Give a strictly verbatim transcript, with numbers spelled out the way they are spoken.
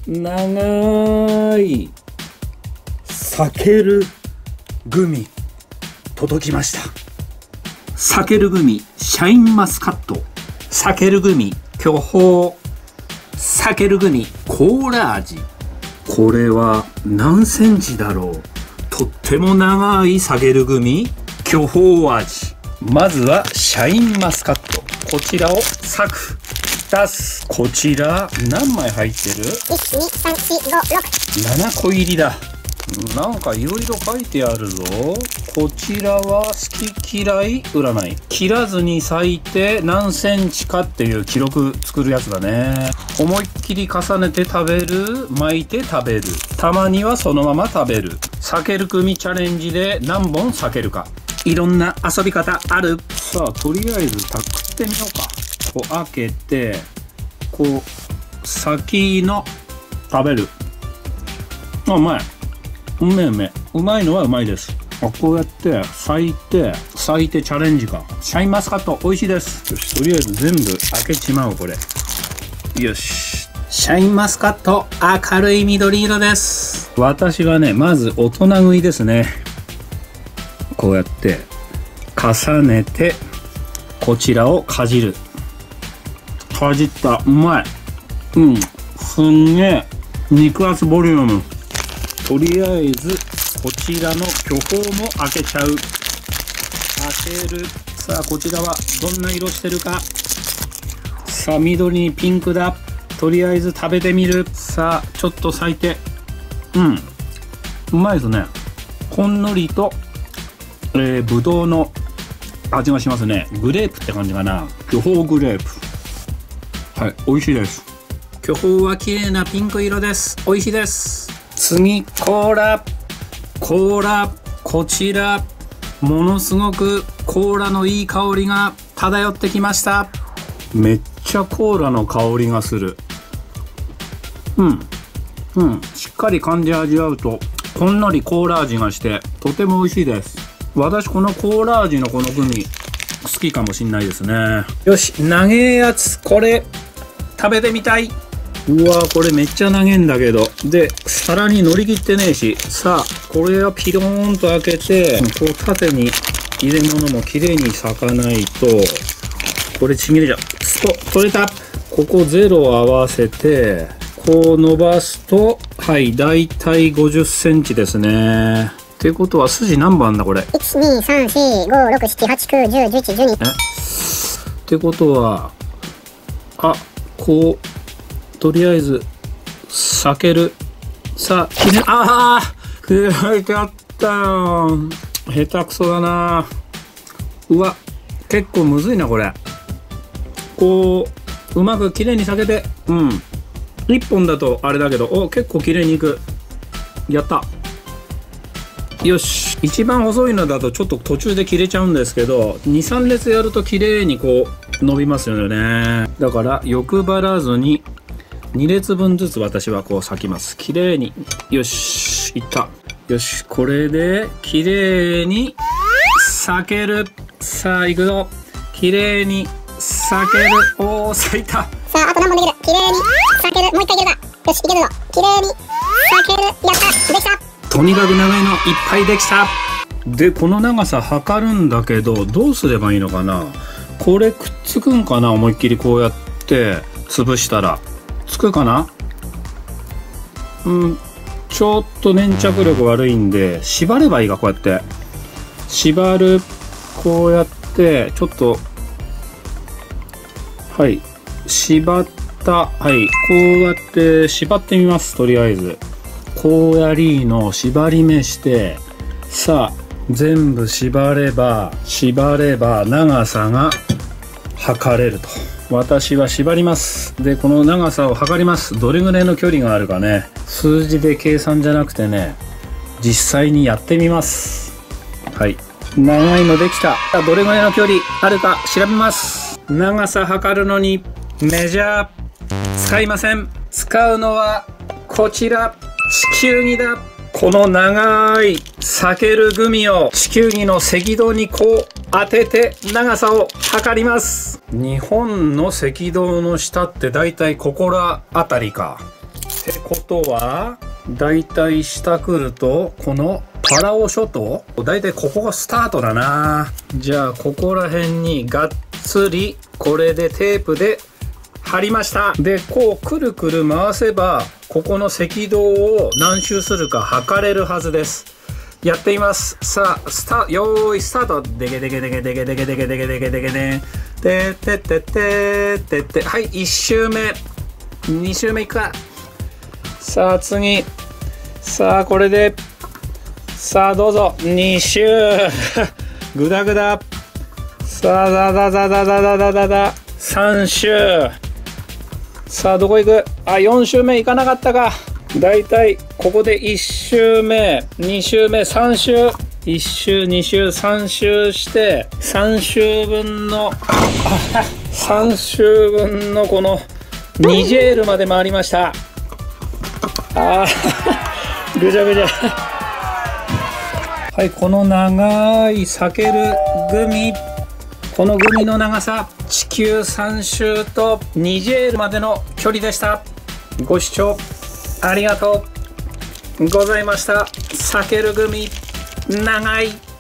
長い避けるグミ届きました。避けるグミシャインマスカット、避けるグミ巨峰、避けるグミコーラ味。これは何センチだろう。とっても長い避けるグミ巨峰味。まずはシャインマスカット、こちらを裂く出す。こちら何枚入ってる？ いち、に、さん、よん、ご、ろく、ななこ入りだ。なんかいろいろ書いてあるぞ。こちらは好き嫌い占い。切らずに裂いて何センチかっていう記録作るやつだね。思いっきり重ねて食べる、巻いて食べる、たまにはそのまま食べる。避ける組チャレンジで何本避けるか。いろんな遊び方ある。さあとりあえずた食ってみようか。こう開けてこう先の食べる。あ、うまい。うめえうめえ。うまいのはうまいです。あ、こうやって裂いて裂いてチャレンジか。シャインマスカット美味しいです。よし、とりあえず全部開けちまう。これよし。シャインマスカット明るい緑色です。私はね、まず大人食いですね。こうやって重ねてこちらをかじる。かじった。うまい。うん、すんげえ肉厚ボリューム。とりあえずこちらの巨峰も開けちゃう。開ける。さあこちらはどんな色してるか。さあ緑にピンクだ。とりあえず食べてみる。さあちょっと裂いて、うん、うまいですね。ほんのりと、えー、ぶどうの味がしますね。グレープって感じかな。巨峰グレープ。はい、美味しいです。巨峰は綺麗なピンク色です。美味しいです。次コーラ。コーラ、こちらものすごくコーラのいい香りが漂ってきました。めっちゃコーラの香りがする。うんうん、しっかり感じ味わうとほんのりコーラ味がしてとても美味しいです。私このコーラ味のこのグミ好きかもしんないですね。よし、長えやつこれ食べてみたい。うわー、これめっちゃ長えんだけど。で皿に乗り切ってねえし。さあこれはピローンと開けてこう縦に入れ物もきれいに裂かないとこれちぎれちゃう。スト取れた。ここゼロ合わせてこう伸ばすと、はい、だいたいごじゅっセンチですね。ってことは筋何番だこれ。いち、に、さん、よん、ご、ろく、なな、はち、きゅう、じゅう、じゅういち、じゅうに。えってことは、あ、こうとりあえず避ける。さあ、きれい。ああ切れちゃったよ。下手くそだな。うわ、結構むずいなこれ。こううまくきれいに避けて、うん、いっぽんだとあれだけど、お、結構きれいにいく。やった。よし。一番細いのだとちょっと途中で切れちゃうんですけど、に、さん列やるときれいにこう伸びますよね。だから欲張らずにに列分ずつ私はこう裂きます。きれいに。よし、いった。よし、これできれいに裂ける。さあいくぞ。きれいに裂ける。おお、裂いた。さああと何本できる。きれいに裂ける。もう一回いけるか。よし、いけるぞ。きれいに裂ける。やった、できた。とにかく長いのいっぱいできた。でこの長さ測るんだけど、どうすればいいのかな。これくっつくんかな。思いっきりこうやって潰したらつくかな。うん、ちょっと粘着力悪いんで縛ればいいか。こうやって縛る。こうやってちょっと、はい、縛った。はい、こうやって縛ってみます。とりあえずこうやりの縛り目して、さあ全部縛れば縛れば長さが測れると。私は縛ります。でこの長さを測ります。どれぐらいの距離があるかね。数字で計算じゃなくてね、実際にやってみます。はい、長いのできた。どれぐらいの距離あるか調べます。長さ測るのにメジャー使いません。使うのはこちら、地球儀だ。この長い避けるグミを地球儀の赤道にこう当てて長さを測ります。日本の赤道の下ってだいたいここらあたりか。 ってことはだいたい下来るとこのパラオ諸島、だいたいここがスタートだな。じゃあここら辺にがっつりこれでテープで貼りました。でこうくるくる回せばここの赤道を何周するか測れるはずです。やってみます。さあスタート、よーいスタート。でけでけでけでけでけでけでけでけでけででてってってってって、はい、いち周目に周目いくか。さあ次、さあこれで、さあどうぞに周グダグダ。さあだだだだだだだだださん周。さあどこ行く。あ、よん周目行かなかったか。だいたいここでいち周目に周目さん周、いち周に周さん周してさん周分のさん周分のこのにジェールまで回りました。あーぐちゃぐちゃ。はい、この長い避けるグミ、このグミの長さ地球さん周とにジェールまでの距離でした。ご視聴ありがとうございました。避けるグミ長い。